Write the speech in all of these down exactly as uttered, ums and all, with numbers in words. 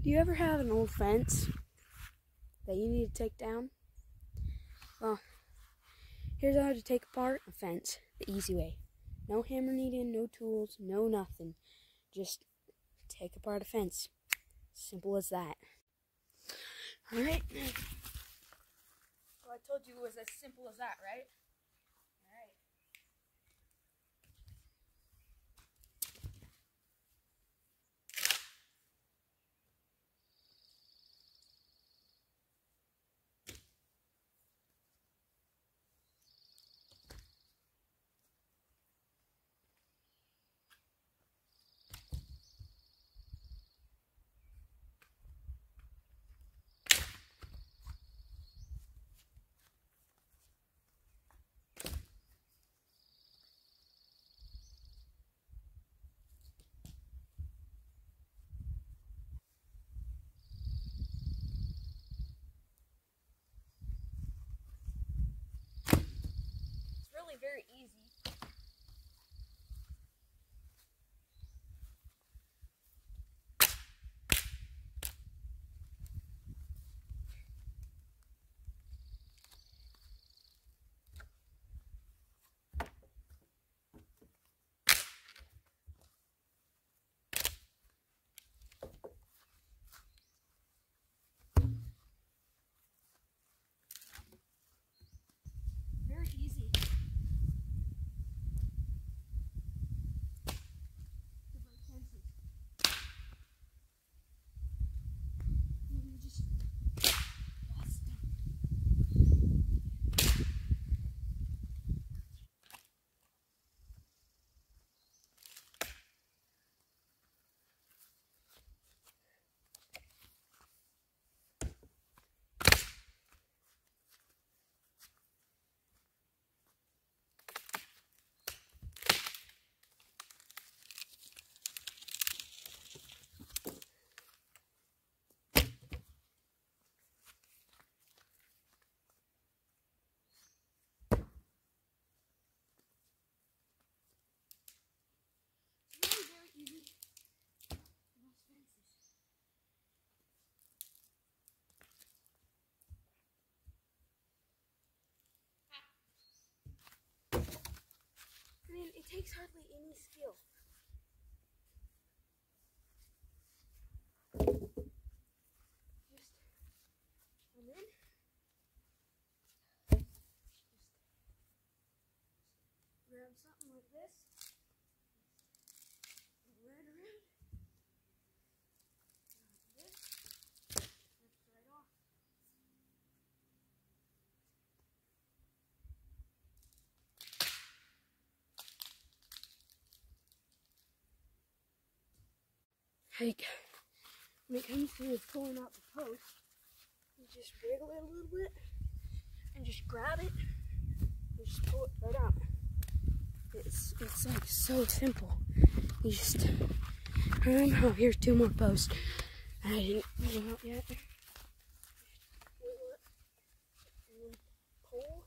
Do you ever have an old fence that you need to take down? Well, here's how to take apart a fence the easy way. No hammer needed, no tools, no nothing. Just take apart a fence. Simple as that. Alright. Well, I told you it was as simple as that, right? Alright. It's really very easy. Very easy. Different fences. And you just bust them. I mean, it takes hardly any skill. Just come in. Just grab something like this. Right around. Like this. Rips right off. Like, when it comes to pulling out the post, you just wiggle it a little bit and just grab it and just pull it right out. It's, it's like so simple. You just, um, oh, here's two more posts. I didn't pull them out yet. Just wiggle it and then pull,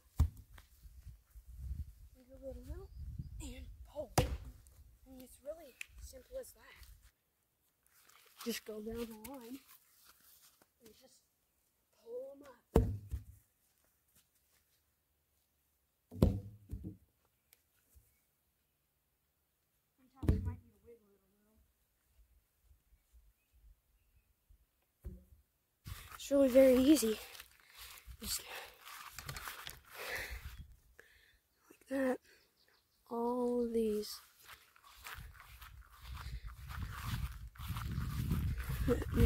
wiggle it out and pull. I mean, it's really simple as that. Just go down the line and just pull them up. Sometimes you might need to wiggle it a little. It's really very easy. Just like that. All of these. Yeah.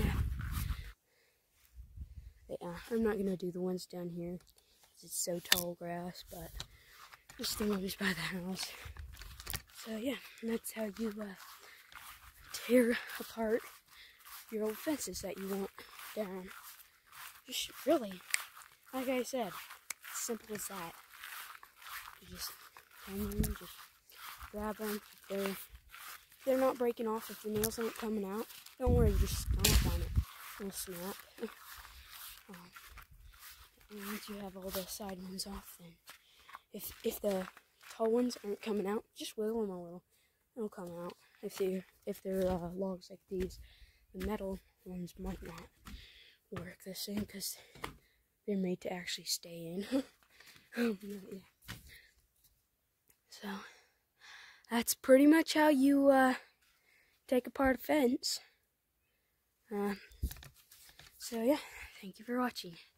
Yeah, I'm not gonna do the ones down here because it's so tall grass, but just the ones by the house. So yeah, that's how you uh, tear apart your old fences that you want down. Just really, like I said, it's simple as that. You just come in, just grab them. If they're, if they're not breaking off, if the nails aren't coming out, don't worry, just stomp on it. It'll snap. Um, and once you have all the side ones off, then if if the tall ones aren't coming out, just wiggle them a little. It'll come out. If they if they're uh, logs like these, the metal ones might not work the same because they're made to actually stay in. um, yeah. So that's pretty much how you uh, take apart a fence. Uh, so yeah, thank you for watching.